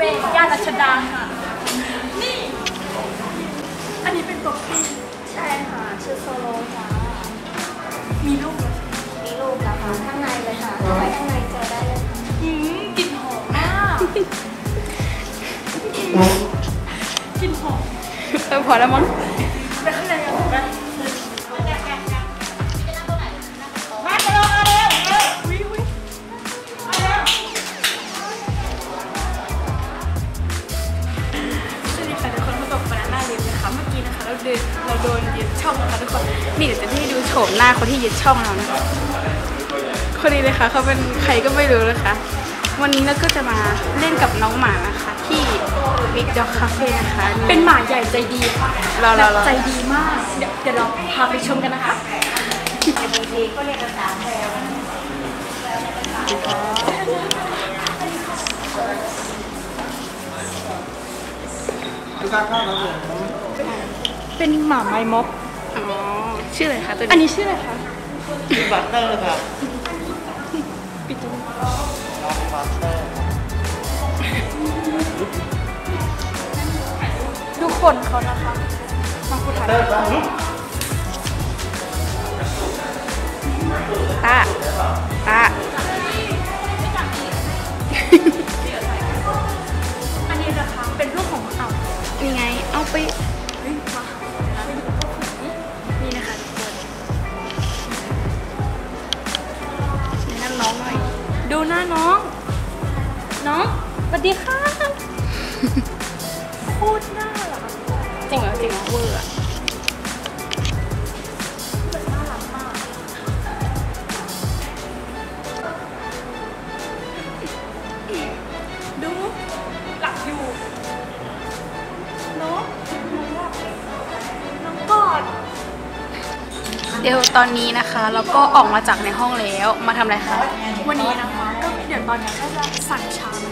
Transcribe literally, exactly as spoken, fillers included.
ฟ่ย่านรัชดาค่ะนี่อันนี้เป็นป๊อปปี้ใช่ค่ะชื่อโซโลค่ะมีลูกมีลูกแล้วค่ะข้างในเลยค่ะไปข้างในเจอได้เลยอืมกลิ่นหอมมากกลิ่นหอมเออพอแล้วมั้งไปข้างในกันไปมาจะลงมาเร็วเร็ววิวมาเร็วสวัสดีค่ะทุกคนมาตกบานาน่าลิฟต์นะคะเมื่อกี้นะคะเราเดินเราโดนยึดช่องนะคะทุกคนนี่เดี๋ยวจะให้ดูโฉมหน้าคนที่ยึดช่องเรานะคะคนนี้เลยค่ะเขาเป็นใครก็ไม่รู้นะคะวันนี้เราก็จะมาเล่นกับน้องหมานะคะที่ Big Dog Cafe นะคะเป็นหมาใหญ่ใจดีค่ะเราเราใจดีมากเดี๋ยวเดี๋ยวเราพาไปชมกันนะคะบางทีก็เรียกกันตามแถวเป็นหมาไม้ม็อบอ๋อชื่ออะไรคะตัวนี้อันนี้ชื่ออะไรคะชื่อบัตเตอร์ครับปิดตัวน้องบัตเตอร์ดูคนเขานะคะมาพูดถ่ายตาตาอันนี้นะคะเป็นลูกของเอานี่ไงเอาไปนี่นะคะทุกคนนี่นั่นน้องหน่อยดูหน้าน้องน้องสวัสดีค่ะพูดหน้าเหรอจริงเหรอจริงเหรอเวอร์อะน่ารักมากดูหลับอยู่น้องน้องกอดเดี๋ยวตอนนี้นะคะเราก็ออกมาจากในห้องแล้วมาทำอะไรคะวันนี้นะคะก็เดี๋ยวตอนนี้ก็จะสั่งชา